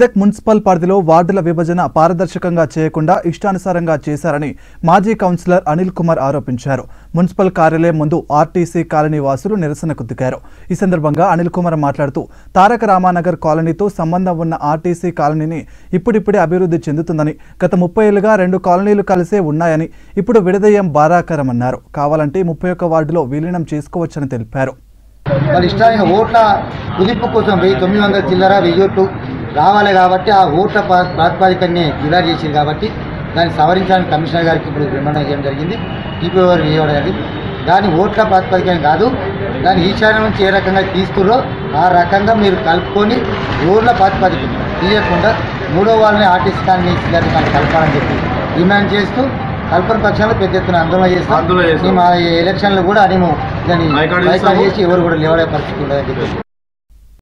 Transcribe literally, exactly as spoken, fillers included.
Medak municipal పరిధిలో వార్డుల విభజన పారదర్శకంగా చేయకుండా ఇష్టానుసారంగా చేశారని మాజీ కౌన్సిలర్ అనిల్ కుమార్ ఆరోపించారు. మున్సిపల్ కార్యాలయం ముందు ఆర్టీసీ కాలనీ వాసులు నిరసనకు దిగారు. ఈ సందర్భంగా అనిల్ కుమార్ మాట్లాడుతూ తారక రామానగర్ కాలనీతో సంబంధం ఉన్న ఆర్టీసీ కాలనీని ఇప్పుడిప్పుడే అభివృద్ధి చెందుతుందని, గత ముప్పై ఏళ్లుగా రెండు కాలనీలు కలిసే ఉన్నాయని, ఇప్పుడు విడదీయం బాధాకరమన్నారు. కావాలంటే ముప్పై ఒక్క వార్డులో విలీనం చేసుకోవచ్చని తెలిపారు. వాళ్ళ ఇష్టానికి ఓట్ల కుదింపు కోసం వెయ్యి తొమ్మిది వందల చిల్లర వెయ్యి ఓట్లు రావాలి కాబట్టి ఆ ఓట్ల ప్రాతిపదికనే డివైడ్ చేసింది కాబట్టి దాన్ని సవరించడానికి కమిషనర్ గారికి ఇప్పుడు విమర్శనం చేయడం జరిగింది. టీపీ వారు వేయడం జరిగింది. దాని ఓట్ల ప్రాతిపదికన కాదు, దాని ఈశాన్యం నుంచి ఏ రకంగా తీసుకురో ఆ రకంగా మీరు కలుపుకొని ఓట్ల ప్రాతిపదిక తీయకుండా మూడో వాళ్ళని ఆర్టీసీ కానీ కలపాలని చెప్పి డిమాండ్ చేస్తూ కల్పన పక్షాలు పెద్ద ఎత్తున ఆందోళన చేస్తాం. మేము ఆ ఎలక్షన్లు కూడా మేము దాన్ని బైకాట్ చేసి ఎవరు కూడా లేవడే పరిస్థితి ఉండదని చెప్పి